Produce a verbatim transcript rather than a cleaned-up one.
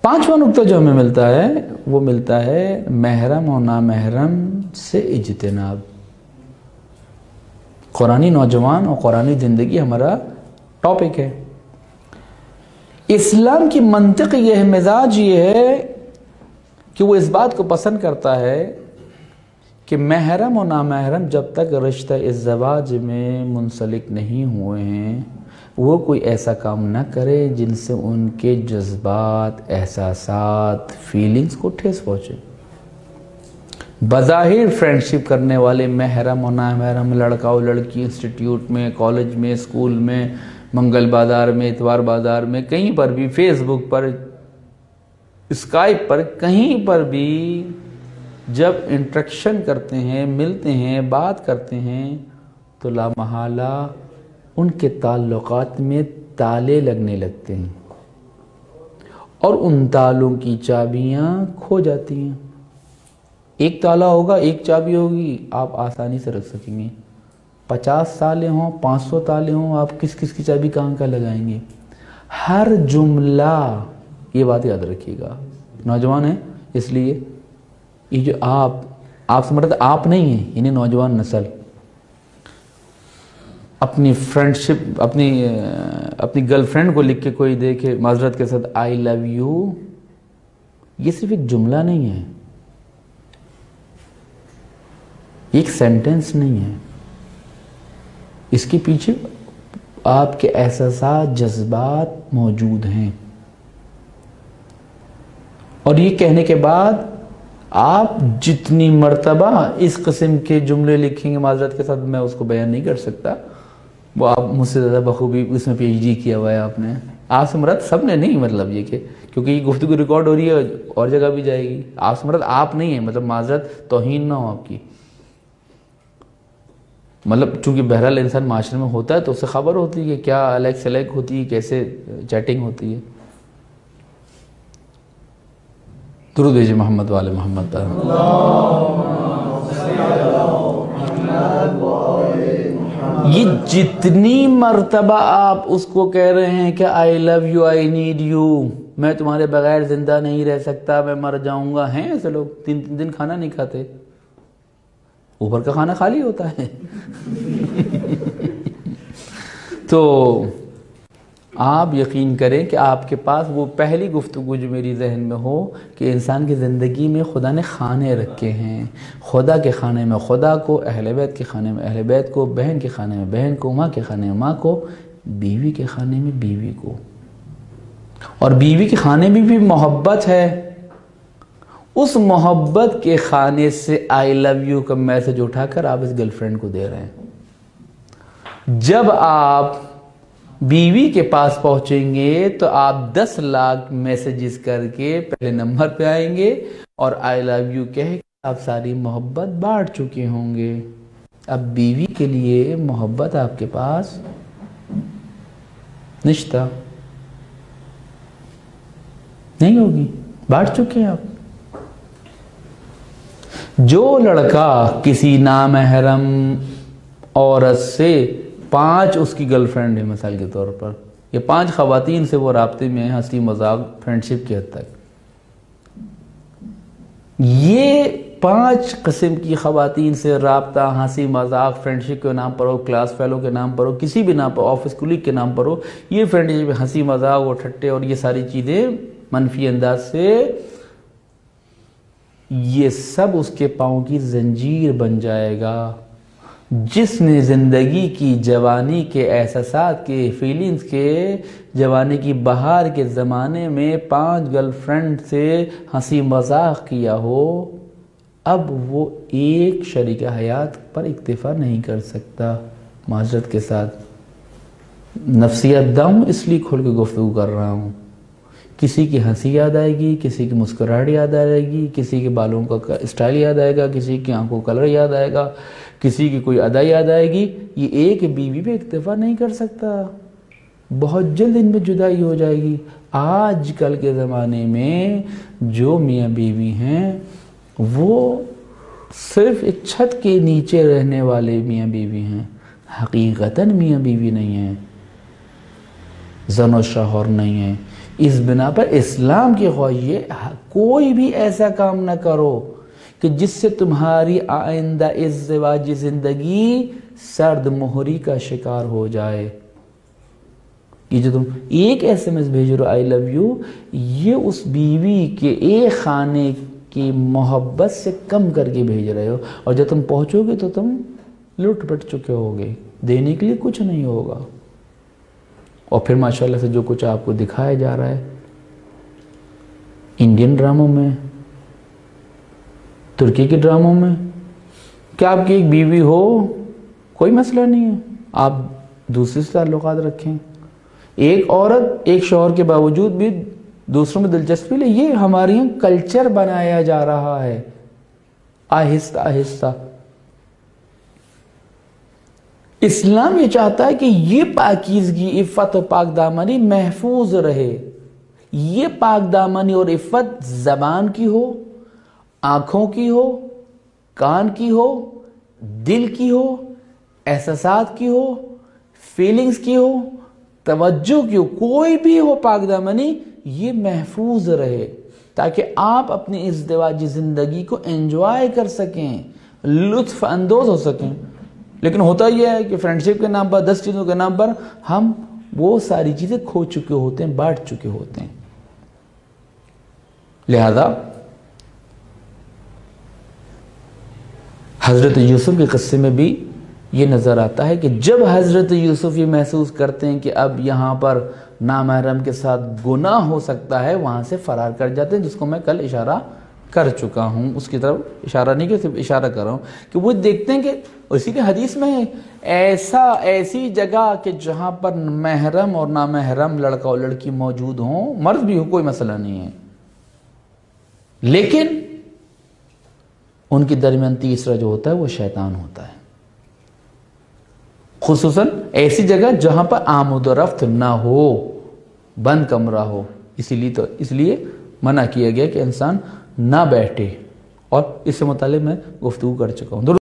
پانچواں نقطہ جو ہمیں ملتا ہے وہ ملتا ہے محرم اور نامحرم سے اجتناب. قرآنی نوجوان اور قرآنی زندگی ہمارا ٹاپک ہے. اسلام کی منطق یہ ہے، مزاج یہ ہے کہ وہ اس بات کو پسند کرتا ہے کہ محرم اور نامحرم جب تک رشتہ الزواج میں منسلک نہیں ہوئے ہیں وہ کوئی ایسا کام نہ کرے جن سے ان کے جذبات، احساسات، فیلنگز کو ٹھیس پہنچے. بظاہر فرینڈشپ کرنے والے محرم اور نامحرم، لڑکا اور لڑکی انسٹیٹیوٹ میں، کالج میں، اسکول میں، منگل بازار میں، اتوار بازار میں، کہیں پر بھی، فیس بک پر، اسکائپ پر، کہیں پر بھی جب انٹریکشن کرتے ہیں، ملتے ہیں، بات کرتے ہیں تو لا محالہ ان کے تعلقات میں تالے لگنے لگتے ہیں اور ان تالوں کی چابیاں کھو جاتی ہیں. ایک تالا ہوگا، ایک چابی ہوگی، آپ آسانی سے رکھ سکیں گے. پچاس تالے ہوں، پانچ سو تالے ہوں، آپ کس کس کی چابی کہاں کا لگائیں گے؟ ہر جملہ، یہ بات یاد رکھیے گا نوجوان ہیں اس لیے یہ جو آپ آپ سے مراد آپ نہیں ہیں، یعنی نوجوان نسل اپنی فرینڈشپ، اپنی اپنی گرل فرینڈ کو لکھ کے کوئی دیکھے معذرت کے ساتھ آئی لو یو، یہ صرف ایک جملہ نہیں ہے، ایک سینٹنس نہیں ہے، اس کے پیچھے آپ کے احساسات، جذبات موجود ہیں. اور یہ کہنے کے بعد آپ جتنی مرتبہ اس قسم کے جملے لکھیں گے، معذرت کے ساتھ میں اس کو بیان نہیں کر سکتا، وہ آپ مجھ سے زیادہ بخوبی اس میں پی ایچ ڈی کیا ہوا ہے آپ نے. آپ سے مراد سب نے نہیں، مطلب یہ کہ کیونکہ یہ گفتگو ریکارڈ ہو رہی ہے اور جگہ بھی جائے گی. آپ سے مراد آپ نہیں ہیں، مطلب معذرت توہین نہ ہو آپ کی، مطلب چونکہ بہرحال انسان معاشرے میں ہوتا ہے تو اسے خبر ہوتی ہے کہ کیا الیک سلیک ہوتی ہے، کیسے چیٹنگ ہوتی ہے. درود بھیجئے محمد والے محمد پر. یہ جتنی مرتبہ آپ اس کو کہہ رہے ہیں کہ I love you, I need you, میں تمہارے بغیر زندہ نہیں رہ سکتا، میں مر جاؤں گا، ہیں ایسے لوگ تین تین دن کھانا نہیں کھاتے، اوپر کا کھانا خالی ہوتا ہے. تو آپ یقین کریں کہ آپ کے پاس وہ پہلی گفتگو جو میری ذہن میں ہو کہ انسان کی زندگی میں خدا نے کھانے رکھے ہیں، خدا کے کھانے میں خدا کو، اہل بیت کے کھانے میں اہل بیت کو، بہن کے کھانے میں بہن کو، ماں کے کھانے میں ماں کو، بیوی کے کھانے میں بیوی کو. اور بیوی کے کھانے میں بھی محبت ہے. اس محبت کے کھانے سے آئی لو یو کا میسج اٹھا کر آپ اس گرل فرینڈ کو دے رہے ہیں. جب آپ بیوی کے پاس پہنچیں گے تو آپ دس لاکھ میسیجز کر کے پہلے نمبر پہ آئیں گے اور آئی لو یو کہہ کے آپ ساری محبت بانٹ چکے ہوں گے. اب بیوی کے لیے محبت آپ کے پاس نشتہ نہیں ہوگی، بانٹ چکے ہیں آپ. جو لڑکا کسی نامحرم عورت سے، پانچ اس کی گرل فرینڈ ہے مثال کے طور پر، یہ پانچ خواتین سے وہ رابطے میں ہیں، ہنسی مذاق فرینڈشپ کی حد تک، یہ پانچ قسم کی خواتین سے رابطہ ہنسی مذاق فرینڈشپ کے نام پر ہو، کلاس فیلو کے نام پر ہو، کسی بھی نام پر، آفس کولیگ کے نام پر ہو، یہ فرینڈشپ ہنسی مذاق اور ٹھٹے اور یہ ساری چیزیں منفی انداز سے، یہ سب اس کے پاؤں کی زنجیر بن جائے گا. جس نے زندگی کی، جوانی کے احساسات کے، فیلنگز کے، جوانی کی بہار کے زمانے میں پانچ گرل فرینڈ سے ہنسی مذاق کیا ہو، اب وہ ایک شریک حیات پر اکتفا نہیں کر سکتا. معذرت کے ساتھ نفسیات داؤں اس لیے کھول کے گفتگو کر رہا ہوں. کسی کی ہنسی یاد آئے گی، کسی کی مسکراہٹ یاد آئے گی، کسی کے بالوں کا اسٹائل یاد آئے گا، کسی کی آنکھوں کا کلر یاد آئے گا، کسی کی کوئی ادا یاد آئے گی. یہ ایک بیوی پہ اکتفا نہیں کر سکتا، بہت جلد ان میں جدائی ہو جائے گی. آج کل کے زمانے میں جو میاں بیوی ہیں وہ صرف ایک چھت کے نیچے رہنے والے میاں بیوی ہیں، حقیقتاً میاں بیوی نہیں ہیں، زن و شوہر نہیں ہیں. اس بنا پر اسلام کی خواہش ہے کوئی بھی ایسا کام نہ کرو کہ جس سے تمہاری آئندہ ازدواجی زندگی سرد مہری کا شکار ہو جائے. یہ جو تم ایک ایس ایم ایس بھیج رہے ہو آئی لو یو، یہ اس بیوی کے ایک خانے کی محبت سے کم کر کے بھیج رہے ہو، اور جب تم پہنچو گے تو تم لٹ پٹ چکے ہوگے، دینے کے لیے کچھ نہیں ہوگا. اور پھر ماشاءاللہ سے جو کچھ آپ کو دکھایا جا رہا ہے انڈین ڈراموں میں، ترکی کے ڈراموں میں، کیا آپ کی ایک بیوی ہو کوئی مسئلہ نہیں ہے، آپ دوسرے سے تعلقات رکھیں. ایک عورت ایک شوہر کے باوجود بھی دوسروں میں دلچسپی لے، یہ ہمارے یہاں کلچر بنایا جا رہا ہے آہستہ آہستہ. اسلام یہ چاہتا ہے کہ یہ پاکیزگی، عفت و پاک دامنی محفوظ رہے. یہ پاک دامنی اور عفت زبان کی ہو، آنکھوں کی ہو، کان کی ہو، دل کی ہو، احساسات کی ہو، فیلنگز کی ہو، توجہ کی ہو، کوئی بھی ہو پاک دامنی، یہ محفوظ رہے تاکہ آپ اپنی ازدواجی زندگی کو انجوائے کر سکیں، لطف اندوز ہو سکیں. لیکن ہوتا یہ ہے کہ فرینڈشپ کے نام پر، دس چیزوں کے نام پر ہم وہ ساری چیزیں کھو چکے ہوتے ہیں، بانٹ چکے ہوتے ہیں. لہذا حضرت یوسف کے قصے میں بھی یہ نظر آتا ہے کہ جب حضرت یوسف یہ محسوس کرتے ہیں کہ اب یہاں پر نامحرم کے ساتھ گناہ ہو سکتا ہے، وہاں سے فرار کر جاتے ہیں، جس کو میں کل اشارہ کر چکا ہوں. اس کی طرف اشارہ نہیں کہ صرف اشارہ کر رہا ہوں کہ وہ دیکھتے ہیں کہ اسی کے حدیث میں ایسا ایسی جگہ کہ جہاں پر محرم اور نامحرم لڑکا اور لڑکی موجود ہوں، مرد بھی ہو کوئی مسئلہ نہیں ہے، لیکن ان کے درمیان تیسرا جو ہوتا ہے وہ شیطان ہوتا ہے. خصوصاً ایسی جگہ جہاں پر آمد و رفت نہ ہو، بند کمرہ ہو. اسی لیے تو اس لیے منع کیا گیا کہ انسان نہ بیٹھے، اور اس سے متعلق میں گفتگو کر چکا ہوں.